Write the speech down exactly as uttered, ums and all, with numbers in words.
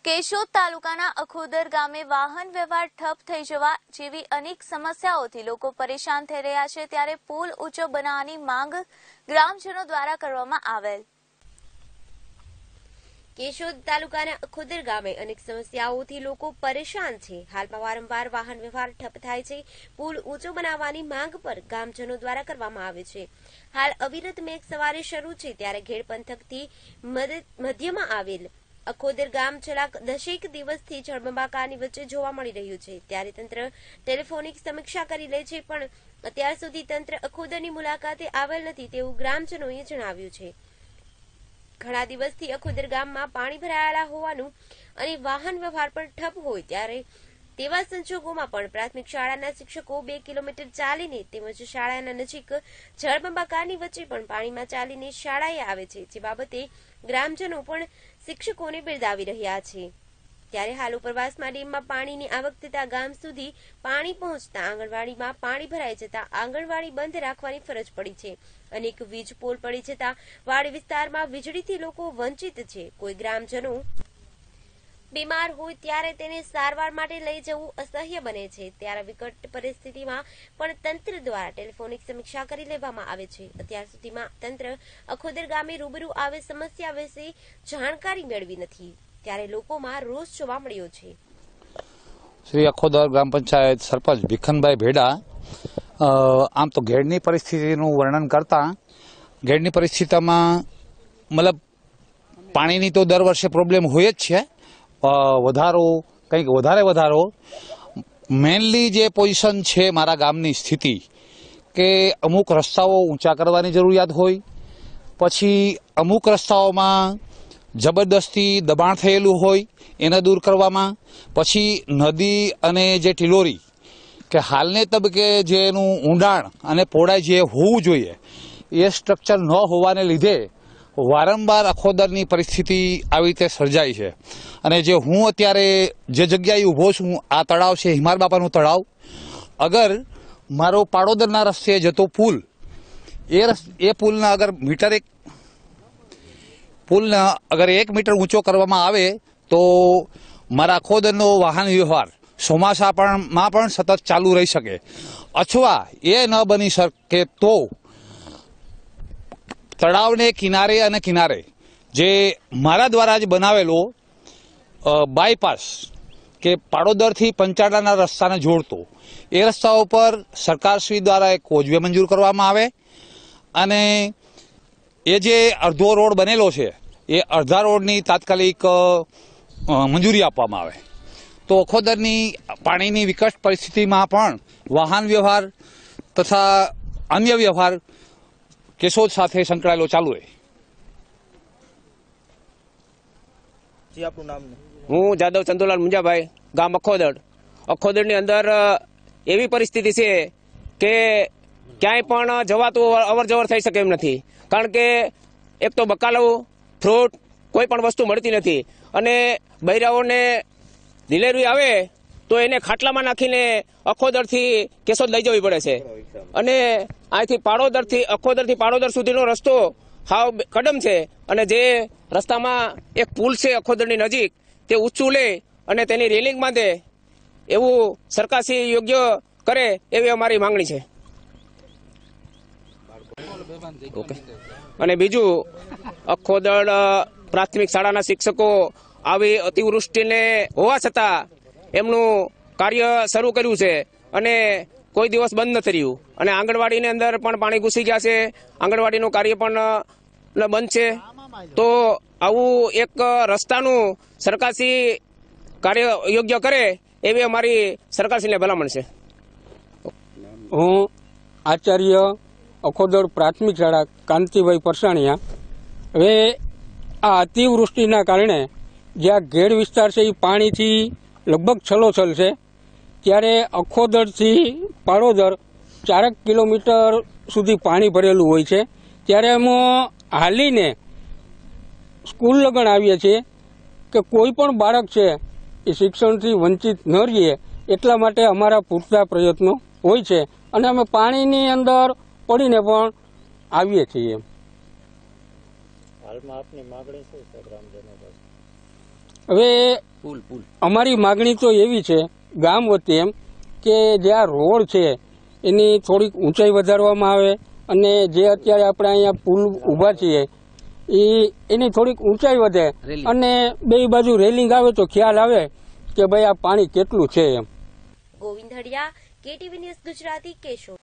કેશોદ તાલુકાના અખોદર ગામે વાહન વ્યવહાર ઠપ થઈ જવા જેવી અનેક સમસ્યાઓથી લોકો પરેશાન થઈ રહ્યા છે, ત્યારે પુલ ઊંચો બનાવવાની માંગ ગ્રામજનો દ્વારા કરવામાં આવેલ। કેશોદ તાલુકાના અખોદર ગામે અનેક સમસ્યાઓથી લોકો પરેશાન છે। હાલમાં વારંવાર વાહન વ્યવહાર ઠપ થાય છે। પુલ ઊંચો બનાવવાની માંગ પર ગામજનો દ્વારા કરવામાં આવે છે। હાલ અવિરત મેઘ સવારે શરૂ છે, ત્યારે ઘેડ પંથકથી મધ્યમાં આવેલ અખોદર ગામ છેલ્લા દસેક દિવસથી જળબંબાકારની વચ્ચે જોવા મળી રહ્યું છે, ત્યારે તંત્ર ટેલિફોનિક સમીક્ષા કરી લે છે, પણ અત્યાર સુધી તંત્ર અખોદરની મુલાકાતે આવેલ નથી તેવું ગ્રામજનોએ જણાવ્યું છે। ઘણા દિવસથી અખોદર ગામમાં પાણી ભરાયેલા હોવાનું અને વાહન વ્યવહાર પણ ઠપ હોય ત્યારે તેવા સંજોગોમાં પણ પ્રાથમિક શાળાના શિક્ષકો બે કિલોમીટર ચાલીને તેમજ શાળાના નજીક જળબંબાકારની વચ્ચે પણ પાણીમાં ચાલીને શાળાએ આવે છે, જે બાબતે ગ્રામજનો પણ શિક્ષકોને બિરદાવી રહ્યા છે। ત્યારે હાલ ઉપરવાસમાં ડેમમાં પાણીની આવક થતા ગામ સુધી પાણી પહોંચતા આંગણવાડીમાં પાણી ભરાઈ જતા આંગણવાડી બંધ રાખવાની ફરજ પડી છે। અનેક વીજ પોલ પડી જતા વાડી વિસ્તારમાં વીજળીથી લોકો વંચિત છે। કોઈ ગ્રામજનો બીમાર હોય ત્યારે તેને સારવાર માટે લઈ જવું અસહ્ય બને છે, ત્યારે વિકટ પરિસ્થિતિમાં પણ તંત્ર દ્વારા ટેલિફોનિક સમીક્ષા કરી લેવામાં આવે છે। અત્યાર સુધીમાં તંત્ર અખોદર ગામે રૂબરૂ આવે સમસ્યા વિશે જાણકારી મેળવી નથી, ત્યારે લોકોમાં રોષ જોવા મળ્યો છે। શ્રી અખોદર ગ્રામ પંચાયત સરપંચ ભીખનભાઈ ભેડા આમ તો ઘેડની પરિસ્થિતિનું વર્ણન કરતા ઘેડની પરિસ્થિતિમાં મતલબ પાણીની તો દર વર્ષે પ્રોબ્લેમ હોય જ છે, વધારો કંઈક વધારે વધારો મેઇનલી જે પોઝિશન છે મારા ગામની સ્થિતિ કે અમુક રસ્તાઓ ઊંચા કરવાની જરૂરિયાત હોય, પછી અમુક રસ્તાઓમાં જબરદસ્તી દબાણ થયેલું હોય એને દૂર કરવામાં, પછી નદી અને જે ટિલોરી કે હાલને તબક્કે જેનું ઊંડાણ અને પહોળાઈ જે હોવું જોઈએ એ સ્ટ્રક્ચર ન હોવાને લીધે વારંવાર અખોદરની પરિસ્થિતિ આવી રીતે સર્જાય છે। અને જે હું અત્યારે જે જગ્યાએ ઊભો છું આ તળાવ છે હિમાર બાપાનું તળાવ, અગર મારો પાડોદરના રસ્તે જતો પુલ એ એ પુલના અગર મીટર એક પુલના અગર એક મીટર ઊંચો કરવામાં આવે તો મારા અખોદરનો વાહન વ્યવહાર ચોમાસામાં પણ સતત ચાલુ રહી શકે, અથવા એ ન બની શકે તો તળાવને કિનારે અને કિનારે જે મારા દ્વારા જ બનાવેલો બાયપાસ કે પાડોદરથી પંચાળાના રસ્તાને જોડતો એ રસ્તા ઉપર સરકારશ્રી દ્વારા એક કોઝવે મંજૂર કરવામાં આવે અને એ જે અડધો રોડ બનેલો છે એ અડધા રોડની તાત્કાલિક મંજૂરી આપવામાં આવે તો અખોદરની પાણીની વિકટ પરિસ્થિતિમાં પણ વાહન વ્યવહાર તથા અન્ય વ્યવહાર કેશોદ સાથે સંકળાયેલો ચાલુ રહે। હું જાદવ ચંદુલાલ મુંજાભાઈ, ગામ અખોદર। અખોદરની અંદર એવી પરિસ્થિતિ છે કે ક્યાંય પણ જવાતું અવર જવર થઈ શકે એમ નથી, કારણ કે એક તો બકાલું ફ્રૂટ કોઈ પણ વસ્તુ મળતી નથી અને બૈરાઓને ડિલિવરી આવે તો એને ખાટલામાં નાખીને અખોદરથી કેશોદ લઈ જવી પડે છે અને અહીંથી પાડોદરથી અખોદરથી પાડોદર સુધીનો રસ્તો હાવ કડમ છે અને જે રસ્તામાં એક પુલ છે અખોદરની નજીક તે ઊંચું લે અને તેની રેલિંગ બાંધે એવું સરકારશ્રી યોગ્ય કરે એવી અમારી માંગણી છે। ઓકે, અને બીજું અખોદર પ્રાથમિક શાળાના શિક્ષકો આવી અતિવૃષ્ટિને હોવા છતાં એમનું કાર્ય શરૂ કર્યું છે અને કોઈ દિવસ બંધ નથી રહ્યું અને આંગણવાડીની અંદર પણ પાણી ઘૂસી ગયા છે, આંગણવાડીનું કાર્ય પણ બંધ છે। તો આવું એક રસ્તાનું સરકારશ્રી કાર્ય યોગ્ય કરે એવી અમારી સરકારશ્રીને ભલામણ છે। હું આચાર્ય અખોદર પ્રાથમિક શાળા કાંતિભાઈ પરસાણીયા। હવે આ અતિવૃષ્ટિના કારણે જ્યાં ઘેડ વિસ્તાર છે એ પાણીથી લગભગ છલોછલ છે, ત્યારે અખોદરથી પાડોદર ચારેક કિલોમીટર સુધી પાણી ભરેલું હોય છે, ત્યારે અમે હાલીને સ્કૂલ લગણ આવીએ છીએ કે કોઈ પણ બાળક છે એ શિક્ષણથી વંચિત ન રહીએ એટલા માટે અમારા પૂરતા પ્રયત્નો હોય છે અને અમે પાણીની અંદર પડીને પણ આવીએ છીએ। હાલમાં આપની માંગણી શું છે ગ્રામજનો પાસે? હવે પુલ પુલ અમારી માગણી તો એવી છે ગામ વતી એમ કે જે આ રોડ છે એની થોડીક ઊંચાઈ વધારવામાં આવે અને જે અત્યારે આપણે અહીંયા પુલ ઊભા છીએ એ એની થોડીક ઊંચાઈ વધે રેલિંગ. અને બે બાજુ રેલિંગ આવે તો ખ્યાલ આવે કે ભાઈ આ પાણી કેટલું છે એમ. Govind Hadiya, KTV news Gujarati, Keshod.